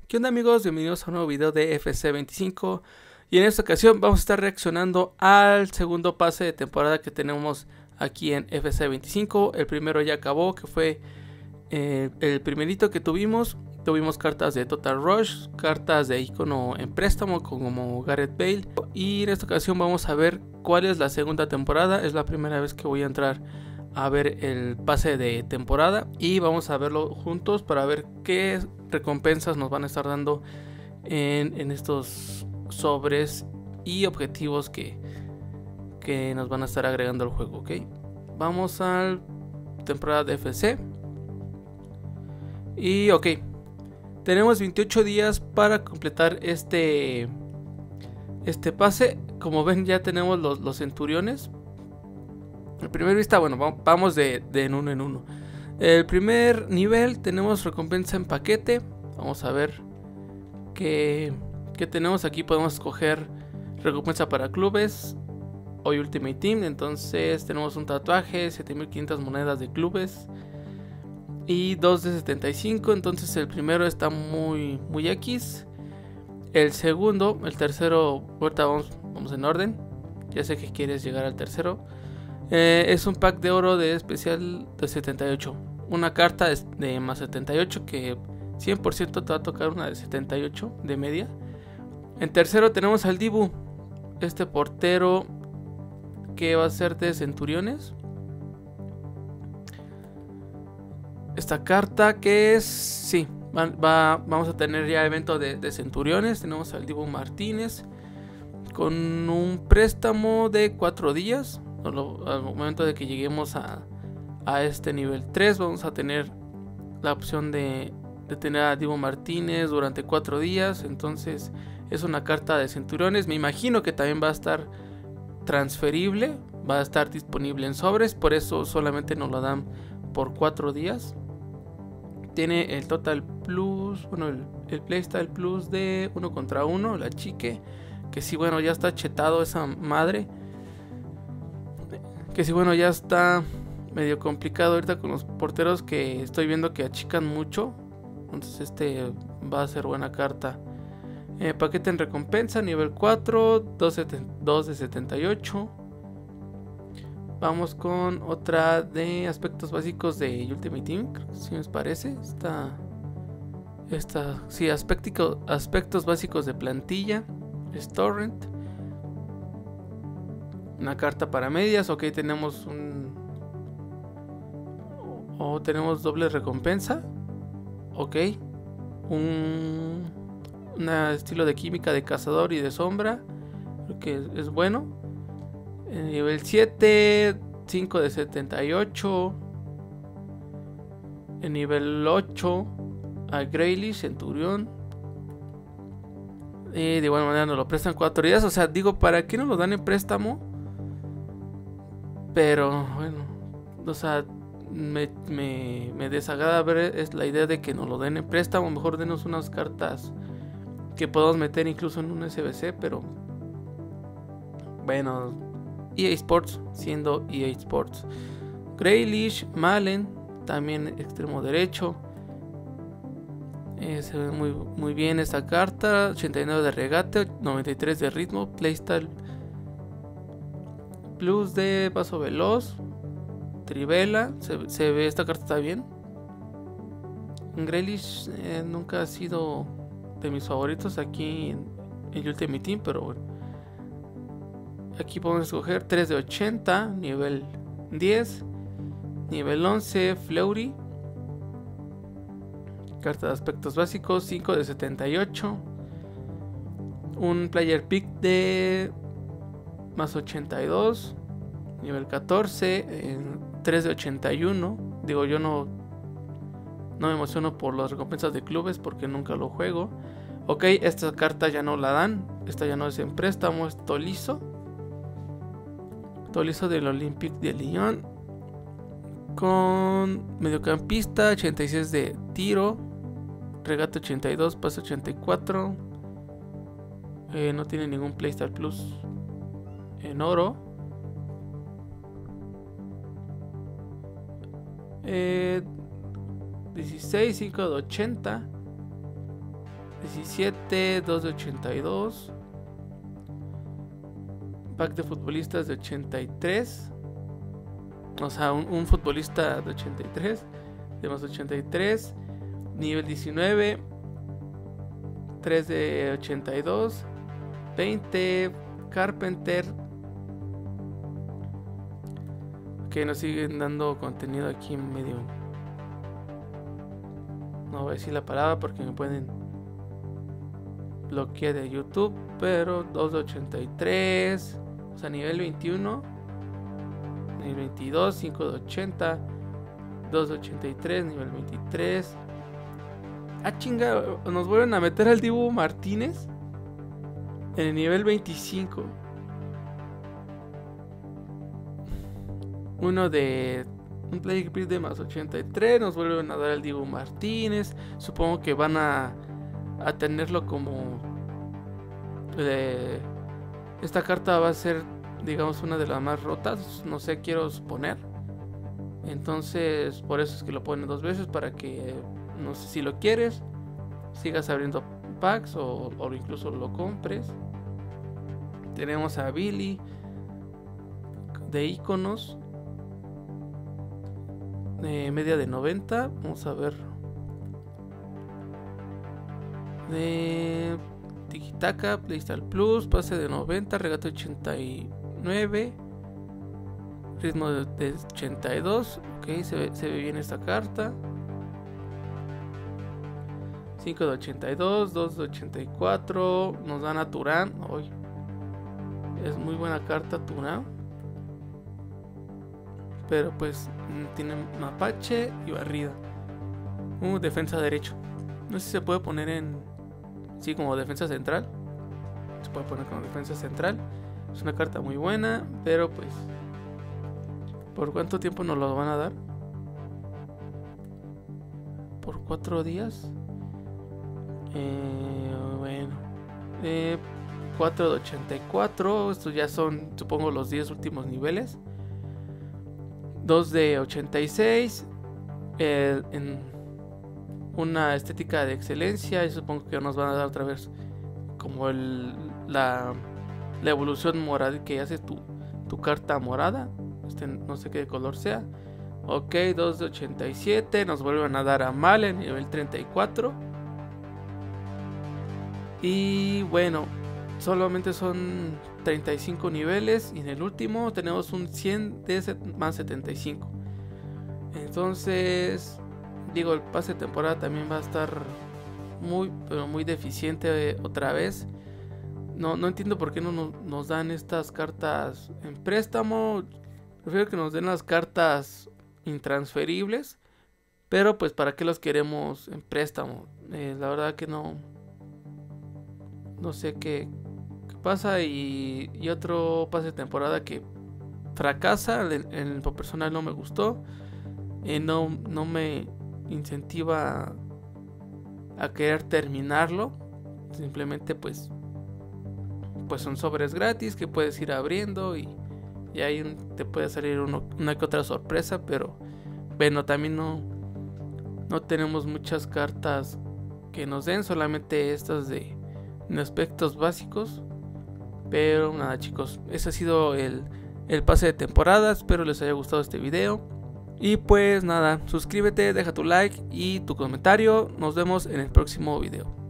¿Qué onda amigos? Bienvenidos a un nuevo video de FC25 y en esta ocasión vamos a estar reaccionando al segundo pase de temporada que tenemos aquí en FC25. El primero ya acabó, que fue el primerito que tuvimos. Tuvimos cartas de Total Rush, cartas de icono en préstamo como Gareth Bale. Y en esta ocasión vamos a ver cuál es la segunda temporada. Es la primera vez que voy a entrar a ver el pase de temporada y vamos a verlo juntos para ver qué recompensas nos van a estar dando en estos sobres y objetivos que nos van a estar agregando al juego. Ok, vamos a temporada de FC y ok, tenemos 28 días para completar este pase. Como ven, ya tenemos los centuriones. El primer vista, bueno, vamos de en uno en uno. El primer nivel tenemos recompensa en paquete. Vamos a ver qué tenemos aquí. Podemos escoger recompensa para clubes, hoy Ultimate Team. Entonces tenemos un tatuaje, 7500 monedas de clubes y 2 de 75. Entonces el primero está muy X. El segundo, el tercero, ahorita vamos en orden. Ya sé que quieres llegar al tercero. Es un pack de oro de especial de 78. Una carta de más 78 que 100% te va a tocar una de 78 de media. En tercero tenemos al Dibu, este portero que va a ser de centuriones. Esta carta que es, sí, vamos a tener ya evento de centuriones. Tenemos al Dibu Martínez con un préstamo de 4 días. Al momento de que lleguemos a este nivel 3 vamos a tener la opción de tener a Dibu Martínez durante 4 días. Entonces es una carta de centuriones. Me imagino que también va a estar transferible, va a estar disponible en sobres, por eso solamente nos lo dan por 4 días. Tiene el Total Plus, bueno, el Playstyle Plus de 1 contra 1, la chique, que sí, bueno, ya está chetado esa madre. Que sí, bueno, ya está medio complicado ahorita con los porteros, que estoy viendo que achican mucho. Entonces este va a ser buena carta. Paquete en recompensa, nivel 4, 2 de 78. Vamos con otra de aspectos básicos de Ultimate Team, si me parece. Sí, aspectos básicos de plantilla. Es Torrent. Una carta para medias. Ok, tenemos tenemos doble recompensa. Ok. Un estilo de química de cazador y de sombra, creo que es bueno. En nivel 7, 5 de 78. En nivel 8 a Grealish, Centurión. De igual manera nos lo prestan 4 días. O sea, digo, ¿para qué nos lo dan en préstamo? Pero bueno, o sea, me desagrada ver la idea de que nos lo den en préstamo. Mejor denos unas cartas que podamos meter incluso en un SBC. Pero bueno, EA Sports siendo EA Sports. Grealish, Malen, también extremo derecho. Se ve muy bien esta carta. 89 de regate, 93 de ritmo, playstyle plus de paso veloz, trivela. Se ve, esta carta está bien. Grealish nunca ha sido de mis favoritos aquí en Ultimate Team, pero bueno. Aquí podemos escoger 3 de 80, nivel 10, nivel 11, Fleury. Carta de aspectos básicos, 5 de 78. Un player pick de más 82, nivel 14, 3 de 81. Digo, yo no me emociono por las recompensas de clubes porque nunca lo juego. Ok, esta carta ya no la dan. Esta ya no es en préstamo, es Tolisso. Tolisso del Olympique de Lyon. Con mediocampista, 86 de tiro, regate 82, pase 84. No tiene ningún Playstyle Plus en oro. 16, 5 de 80. 17, 2 de 82. Pack de futbolistas de 83. O sea, un futbolista de 83. Tenemos 83. Nivel 19. 3 de 82. 20. Carpenter. Ok, nos siguen dando contenido aquí en medio. No voy a decir la palabra porque me pueden bloquear de YouTube. Pero 2 de 83. O sea, nivel 21. Nivel 22. 5 de 80. 2 de 83. Nivel 23. Ah, chinga. Nos vuelven a meter al Dibu Martínez en el nivel 25. Uno de un play de más 83. Nos vuelven a dar al Dibu Martínez. Supongo que van a tenerlo como esta carta va a ser, digamos, una de las más rotas. No sé, quiero suponer. Entonces por eso es que lo ponen 2 veces, para que, no sé, si lo quieres, sigas abriendo packs o incluso lo compres. Tenemos a Billy de iconos, media de 90. Vamos a ver. De Tiki-Taka, Playstyle Plus, pase de 90, regate 89, ritmo de 82. Ok, se ve bien esta carta. 5 de 82, 2 de 84. Nos dan a Turán. Hoy es muy buena carta Turán, pero pues tiene mapache y barrida. Defensa derecho. No sé si se puede poner en, sí, como defensa central. Se puede poner como defensa central. Es una carta muy buena, pero pues, ¿por cuánto tiempo nos lo van a dar? ¿Por 4 días? Bueno, 4 de 84. Estos ya son, supongo, los 10 últimos niveles. 2 de 86. En una estética de excelencia. Y supongo que nos van a dar otra vez como la evolución morada que hace tu carta morada. No sé qué color sea. Ok, 2 de 87. Nos vuelven a dar a Malen, nivel 34. Y bueno, solamente son 35 niveles. Y en el último tenemos un 100 de más 75. Entonces, digo, el pase de temporada también va a estar muy, pero muy deficiente otra vez. No entiendo por qué no nos dan estas cartas en préstamo. Prefiero que nos den las cartas intransferibles. Pero pues, ¿para qué los queremos en préstamo? La verdad que no sé qué pasa. Y otro pase de temporada que fracasa. En lo personal no me gustó. No me incentiva a querer terminarlo. Simplemente pues son sobres gratis que puedes ir abriendo. Y ahí te puede salir una que otra sorpresa. Pero bueno, también no tenemos muchas cartas que nos den. Solamente estas de aspectos básicos. Pero nada, chicos, ese ha sido el pase de temporada. Espero les haya gustado este video. Y pues nada, suscríbete, deja tu like y tu comentario. Nos vemos en el próximo video.